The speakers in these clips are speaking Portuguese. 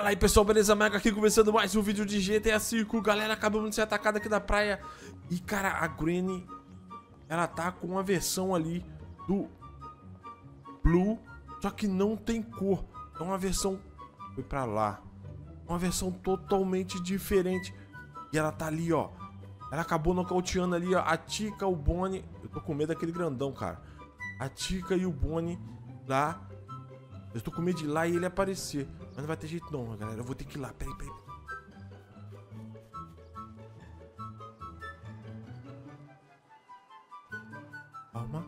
Fala aí pessoal, beleza? Mega aqui começando mais um vídeo de GTA V. Galera, acabamos de ser atacados aqui da praia. E cara, a Granny, ela tá com uma versão ali do Blue, só que não tem cor. É uma versão, foi pra lá, uma versão totalmente diferente. E ela tá ali, ó. Ela acabou nocauteando ali, ó, a Chica, o Bonnie. Eu tô com medo daquele grandão, cara. A Chica e o Bonnie lá. Eu tô com medo de ir lá e ele aparecer. Mas não vai ter jeito não, galera. Eu vou ter que ir lá. Peraí. Calma.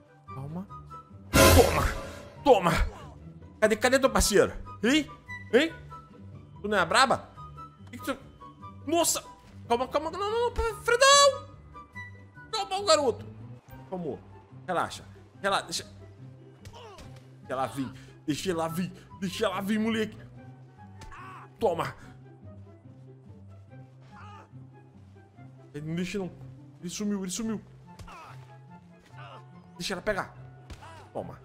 Toma! Cadê teu parceiro? Hein? Tu não é braba? Nossa! Calma. Não, Fredão! Calma, garoto. Calma. Relaxa. Deixa ela vir, moleque. Toma. Ele não deixa não. Ele sumiu. Deixa ela pegar. Toma.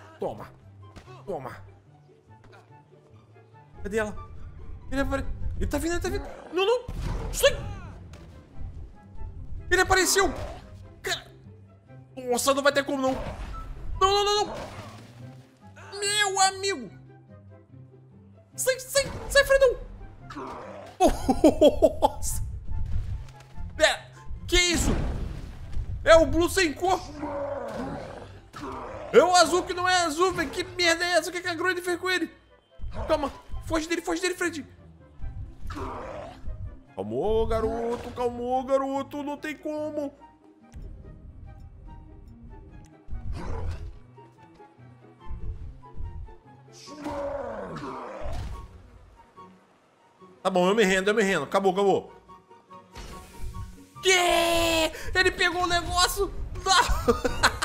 Cadê ela? Ele tá vindo. Não. Sai. Ele apareceu. Nossa, não vai ter como não. Não. Meu amigo. Sai, Fredão. Nossa. Pera, que isso? É o Blue sem cor. É o azul que não é azul, velho. Que merda é essa? O que a Granny fez com ele? Calma. Foge dele, Fred. Calmou, garoto. Não tem como. Tá bom, eu me rendo. Acabou. Que? Ele pegou o negócio. Não.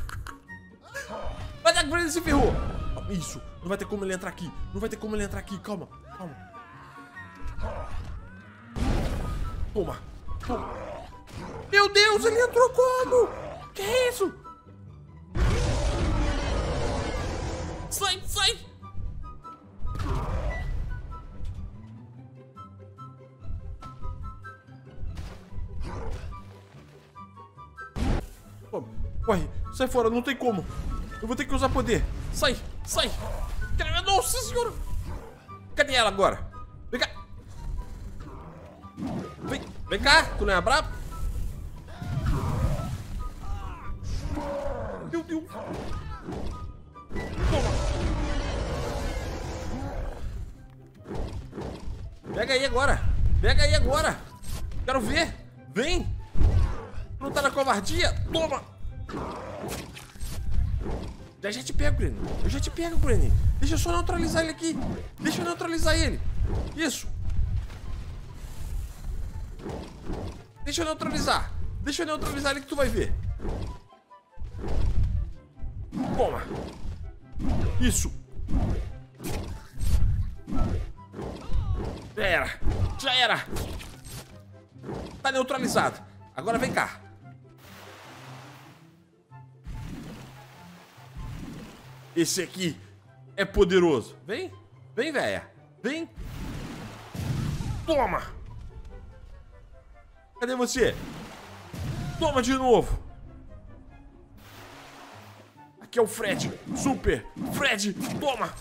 Mas a Granny se ferrou. Isso, não vai ter como ele entrar aqui. Calma. Toma. Meu Deus, ele entrou como? Que é isso? Sai. Corre, sai fora, não tem como. Eu vou ter que usar poder. Sai. Nossa senhora. Cadê ela agora? Vem cá. Vem cá, tu não é brabo? Meu Deus. Toma. Pega aí agora. Quero ver. Vem. Tu não tá na covardia? Toma. Já te pego, Granny. Eu já te pego, Granny. Deixa eu só neutralizar ele aqui. Isso. Deixa eu neutralizar ele que tu vai ver. Toma. Isso. Já era. Tá neutralizado. Agora vem cá. Esse aqui é poderoso. Vem, véia. Vem. Toma. Cadê você? Toma de novo. Aqui é o Fred. Super Fred. Toma.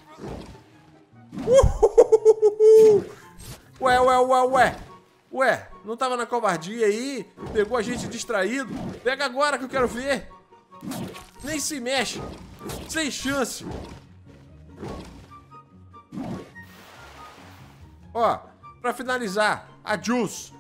Ué, não tava na covardia aí? Pegou a gente distraído? Pega agora que eu quero ver. Nem se mexe. Sem chance. Ó, pra finalizar, a Juice.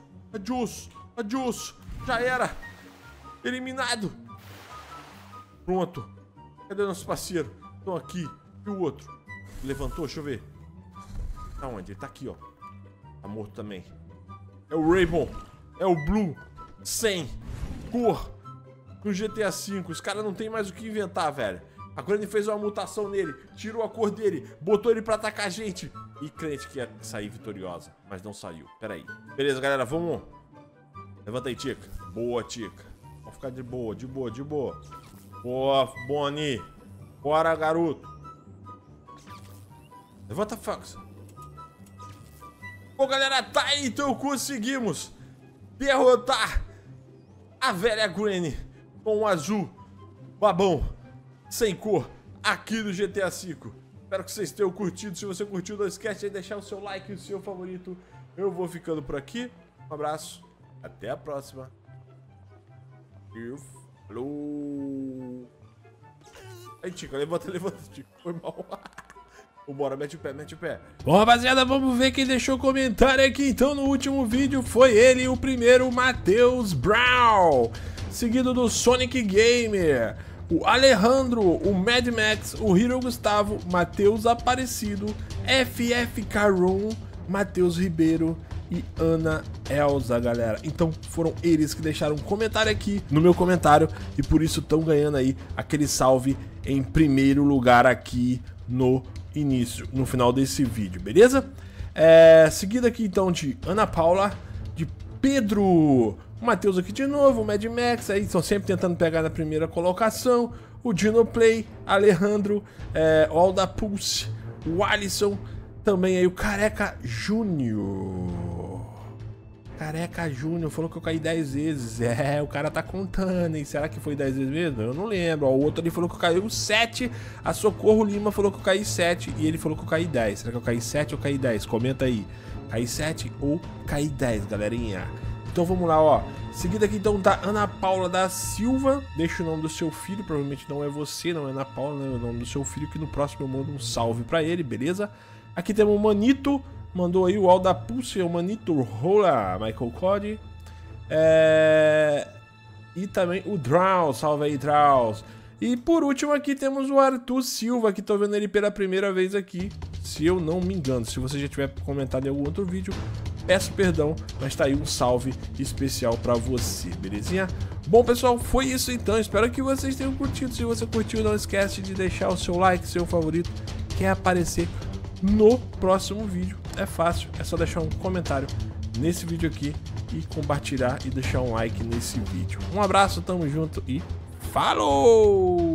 Já era. Eliminado. Pronto. Cadê nosso parceiro? Estão aqui. E o outro? Levantou, deixa eu ver. Tá onde? Ele tá aqui, ó. Tá morto também. É o Rainbow. É o Blue. Sem cor. No GTA V. Os caras não tem mais o que inventar, velho. A Granny fez uma mutação nele, tirou a cor dele, botou ele pra atacar a gente. E crente que ia sair vitoriosa, mas não saiu. Pera aí. Beleza, galera, vamos. Levanta aí, Chica. Boa, Chica. Vamos ficar de boa. Boa, Bonnie. Bora, garoto. Levanta, Fox. Bom, galera, tá aí, então conseguimos derrotar a velha Granny com o azul babão sem cor aqui do GTA V. Espero que vocês tenham curtido. Se você curtiu, não esquece de deixar o seu like e o seu favorito. Eu vou ficando por aqui. Um abraço, até a próxima. E falou. Aí, Tico, levanta, Tico. Foi mal. Vambora, mete o pé. Bom, rapaziada, vamos ver quem deixou comentário aqui. Então, no último vídeo foi ele, o primeiro, Matheus Brown. Seguido do Sonic Gamer, o Alejandro, o Mad Max, o Hiro Gustavo, Matheus Aparecido, FF Caron, Matheus Ribeiro e Ana Elza, galera. Então foram eles que deixaram um comentário aqui no meu comentário e por isso estão ganhando aí aquele salve em primeiro lugar aqui no início, no final desse vídeo, beleza? Seguido aqui então de Ana Paula, de Pedro, o Matheus aqui de novo, o Mad Max, aí estão sempre tentando pegar na primeira colocação, o Dinoplay, Alejandro, o Alda Pulse, o Alisson, também aí o Careca Júnior. Careca Júnior falou que eu caí 10 vezes. O cara tá contando, hein? Será que foi 10 vezes mesmo? Eu não lembro. Ó, o outro ali falou que eu caí 7. A Socorro Lima falou que eu caí 7. E ele falou que eu caí 10. Será que eu caí 7 ou caí 10? Comenta aí. Caí 7 ou caí 10, galerinha? Então vamos lá, ó. Seguida aqui então tá Ana Paula da Silva. Deixa o nome do seu filho. Provavelmente não é você, não é Ana Paula, né? É o nome do seu filho. Que no próximo eu mando um salve pra ele, beleza? Aqui temos o Manito. Mandou aí o Alda Pulse, o Manito Rola, Michael Cody. E também o Draus, salve aí, Draus. E por último aqui temos o Arthur Silva, que tô vendo ele pela primeira vez aqui, se eu não me engano. Se você já tiver comentado em algum outro vídeo, peço perdão, mas tá aí um salve especial pra você, belezinha? Bom, pessoal, foi isso então. Espero que vocês tenham curtido. Se você curtiu, não esquece de deixar o seu like, seu favorito. Quer aparecer no próximo vídeo? É fácil, é só deixar um comentário nesse vídeo aqui e compartilhar e deixar um like nesse vídeo. Um abraço, tamo junto e falou!